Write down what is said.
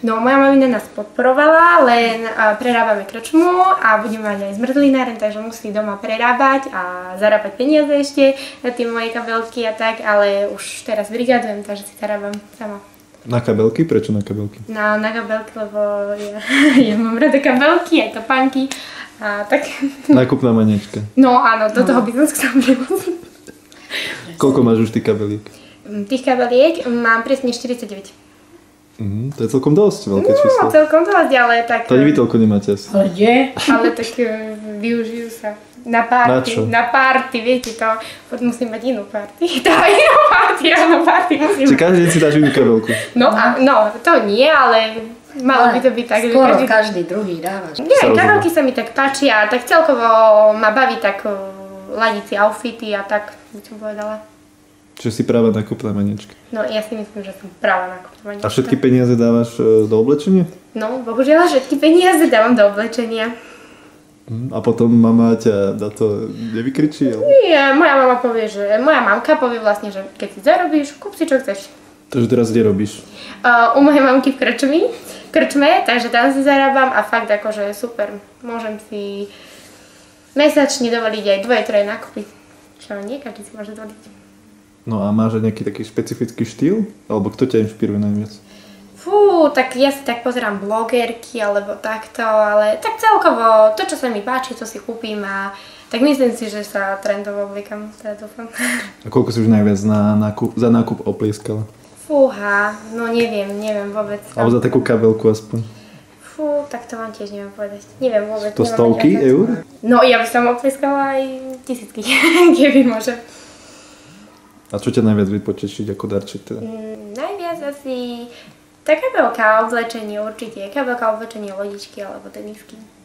No, moja mamina nás podporovala, len prerábame krčmu a budeme mať aj zmrzlináren, takže musí doma prerábať a zarábať peniaze ešte na tie moje kabelky a tak, ale už teraz brigadujem, takže si zarábam sama. Na kabelky? Prečo na kabelky? Na kabelky, lebo ja mám rada kabelky, aj topánky a tak. Nákupná maniečka. No áno, do toho by som chcela priúsť. Koľko máš už tých kabeliek? Tých kabeliek mám presne 49. To je celkom dosť veľké číslo. No, celkom dosť, ale tak... To ani vy toľko nemáte asi. Ale tak využijú sa. Na party, viete to. Musím mať inú party. Inú party musím mať. Čiže každý deň si dáš inú kabelku. No, to nie, ale malo by to byť tak, že každý druhý dávaš. Nie, kabelky sa mi tak páčia, tak celkovo ma baví tak ladiť si outfity a tak, by som povedala. Čiže si práva nákupná maniečka. No, ja si myslím, že som práva nákupná maniečka. A všetky peniaze dávaš do oblečenia? No, bohužiaľ, všetky peniaze dávam do oblečenia. A potom mama ťa na to nevykričí? Ale... Nie, moja mamka povie vlastne, že keď si zarobíš, kúp si čo chceš. Takže teraz kde robíš? U mojej mamky v krčme, takže tam si zarábam a fakt akože super. Môžem si mesačne dovoliť aj 2-3 nákupy. Čo nie každý si môže dovoliť. No a máš nejaký taký špecifický štýl? Alebo kto ťa inšpiruje najviac? Fú, tak ja si tak pozerám blogerky alebo takto, ale tak celkovo to, čo sa mi páči, to si kúpim a tak myslím si, že sa trendovo obliekam, teda dúfam. A koľko si už najviac za nákup oplieskala? Fúha, no neviem vôbec. Alebo za takú kabelku aspoň? Fú, tak to vám tiež neviem povedať. Neviem vôbec. To stovky eur? No ja by som oplieskala aj tisícky, keby môžem. A čo ťa najviac vypotešiť ako darček teda? Najviac asi tá kabelka oblečenie určite. Kabelka oblečenie lodičky alebo tenisky.